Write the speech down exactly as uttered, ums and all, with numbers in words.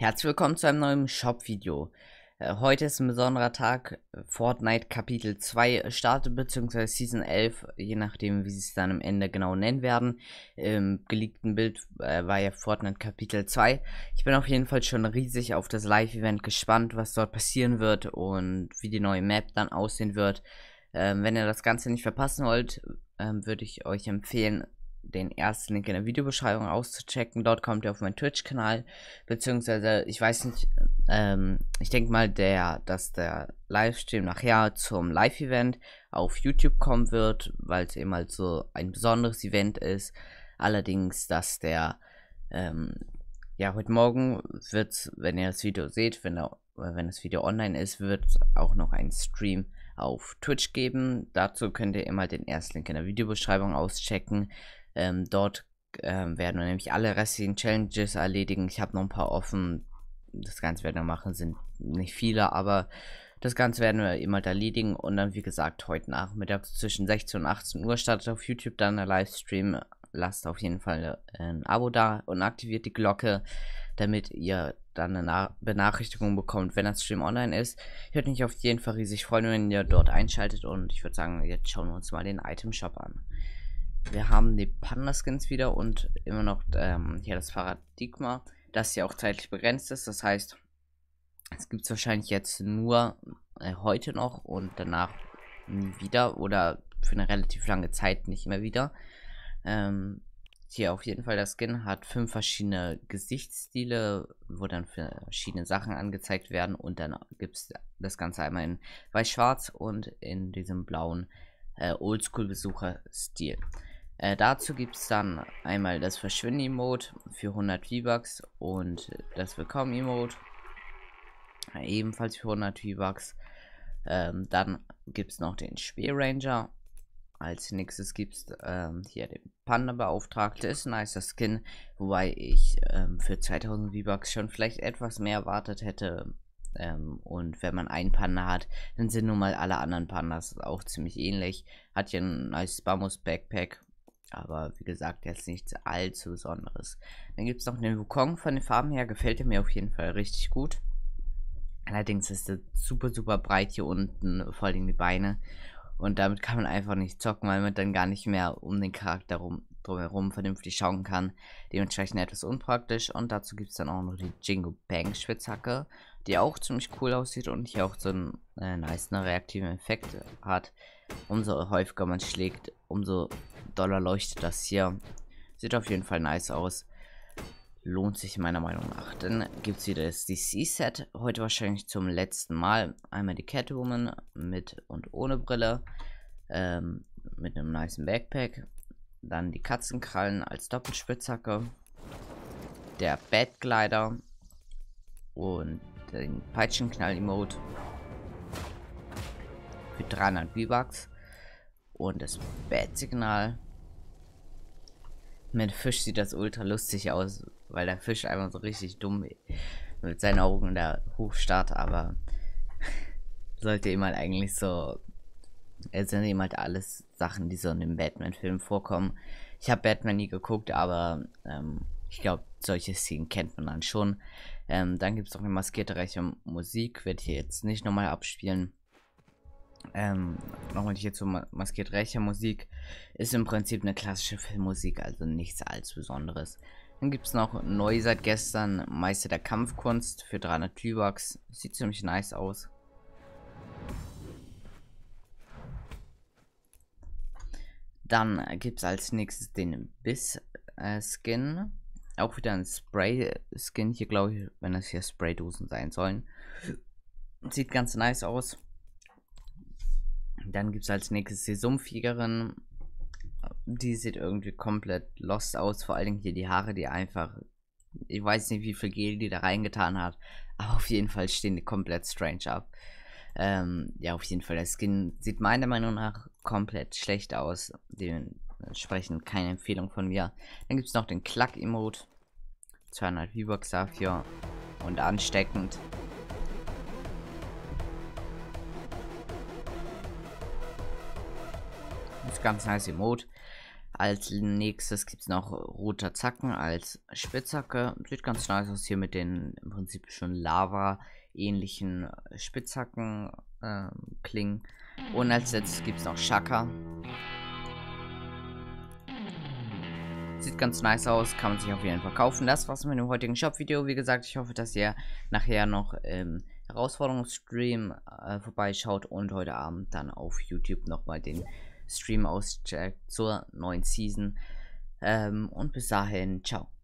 Herzlich willkommen zu einem neuen Shop-Video. Äh, heute ist ein besonderer Tag. Fortnite Kapitel zwei startet, beziehungsweise Season elf, je nachdem, wie sie es dann am Ende genau nennen werden. Im geleakten Bild äh, war ja Fortnite Kapitel zwei. Ich bin auf jeden Fall schon riesig auf das Live-Event gespannt, was dort passieren wird und wie die neue Map dann aussehen wird. Ähm, wenn ihr das Ganze nicht verpassen wollt, ähm, würde ich euch empfehlen, den ersten Link in der Videobeschreibung auszuchecken. Dort kommt ihr auf meinen Twitch-Kanal, beziehungsweise, ich weiß nicht, ähm, ich denke mal, der, dass der Livestream nachher zum Live-Event auf YouTube kommen wird, weil es eben halt so ein besonderes Event ist. Allerdings, dass der, ähm, ja, heute Morgen wird, wenn ihr das Video seht, wenn, der, wenn das Video online ist, wird auch noch ein Stream auf Twitch geben. Dazu könnt ihr immer den ersten Link in der Videobeschreibung auschecken. Ähm, dort ähm, werden wir nämlich alle restlichen Challenges erledigen. Ich habe noch ein paar offen. Das Ganze werden wir machen, sind nicht viele, aber das Ganze werden wir immer erledigen. Und dann, wie gesagt, heute Nachmittag zwischen sechzehn und achtzehn Uhr startet auf YouTube dann der Livestream. Lasst auf jeden Fall ein Abo da und aktiviert die Glocke, damit ihr dann eine Benachrichtigung bekommt, wenn das Stream online ist. Ich würde mich auf jeden Fall riesig freuen, wenn ihr dort einschaltet. Und ich würde sagen, jetzt schauen wir uns mal den Item Shop an. Wir haben die Panda-Skins wieder und immer noch ähm, hier das Paradigma, das ja auch zeitlich begrenzt ist. Das heißt, es gibt es wahrscheinlich jetzt nur äh, heute noch und danach nie wieder oder für eine relativ lange Zeit nicht mehr wieder. Ähm, hier auf jeden Fall der Skin hat fünf verschiedene Gesichtsstile, wo dann verschiedene Sachen angezeigt werden, und dann gibt es das Ganze einmal in weiß-schwarz und in diesem blauen äh, Oldschool-Besucher-Stil. Äh, dazu gibt es dann einmal das Verschwinden-Emote für hundert V-Bucks und das Willkommen-Emote äh, ebenfalls für hundert V-Bucks. Ähm, dann gibt es noch den Speerranger. Als nächstes gibt es ähm, hier den Panda-Beauftragte. Ist ein nicer Skin, wobei ich ähm, für zweitausend V-Bucks schon vielleicht etwas mehr erwartet hätte. Ähm, und wenn man einen Panda hat, dann sind nun mal alle anderen Pandas auch ziemlich ähnlich. Hat hier ein nice Bambus-Backpack. Aber wie gesagt, jetzt nichts allzu Besonderes. Dann gibt es noch den Wukong. Von den Farben her gefällt er mir auf jeden Fall richtig gut. Allerdings ist er super, super breit hier unten, vor allem die Beine. Und damit kann man einfach nicht zocken, weil man dann gar nicht mehr um den Charakter rum, drumherum vernünftig schauen kann. Dementsprechend etwas unpraktisch. Und dazu gibt es dann auch noch die Jingo Bang Spitzhacke, die auch ziemlich cool aussieht und hier auch so einen äh, nice reaktiven Effekt hat. Umso häufiger man schlägt, umso doller leuchtet das hier. Sieht auf jeden Fall nice aus. Lohnt sich meiner Meinung nach. Dann gibt es wieder das D C-Set. Heute wahrscheinlich zum letzten Mal. Einmal die Catwoman mit und ohne Brille. Ähm, mit einem nice Backpack. Dann die Katzenkrallen als Doppelspitzhacke. Der Batglider. Und den Peitschenknall-Emote. Für dreihundert V-Bucks. Und das Bat-Signal. Mit Fisch sieht das ultra lustig aus, weil der Fisch einfach so richtig dumm mit seinen Augen da hochstarrt, aber sollte ihm halt eigentlich so, es sind ihm halt alles Sachen, die so in dem Batman-Film vorkommen. Ich habe Batman nie geguckt, aber ähm, ich glaube, solche Szenen kennt man dann schon. Ähm, dann gibt es auch eine maskierte reiche Musik, werde ich hier jetzt nicht nochmal abspielen. Ähm, nochmal hier zu maskiert reicher Musik. Ist im Prinzip eine klassische Filmmusik, also nichts allzu Besonderes. Dann gibt es noch neu seit gestern Meister der Kampfkunst für dreihundert V-Bucks. Sieht ziemlich nice aus. Dann gibt es als nächstes den Biss-Skin. Äh, Auch wieder ein Spray-Skin hier, glaube ich, wenn das hier Spraydosen sein sollen. Sieht ganz nice aus. Dann gibt es als nächstes die Sumpfjägerin. Die sieht irgendwie komplett lost aus. Vor allem hier die Haare, die einfach... Ich weiß nicht, wie viel Gel die da reingetan hat. Aber auf jeden Fall stehen die komplett strange ab. Ähm, ja, auf jeden Fall. Der Skin sieht meiner Meinung nach komplett schlecht aus. Dementsprechend keine Empfehlung von mir. Dann gibt es noch den Klack-Emote. zweihundert V-Bucks dafür. Und ansteckend. Das ist ganz nice Emote. Als nächstes gibt es noch roter Zacken als Spitzhacke. Sieht ganz nice aus hier mit den im Prinzip schon Lava-ähnlichen Spitzhacken äh, Klingen. Und als letztes gibt es noch Shaka. Sieht ganz nice aus, kann man sich auf jeden Fall kaufen. Das war's mit dem heutigen Shop-Video. Wie gesagt, ich hoffe, dass ihr nachher noch im Herausforderungsstream äh, vorbeischaut und heute Abend dann auf YouTube nochmal den Stream auscheckt zur neuen Season. Ähm, und bis dahin, ciao.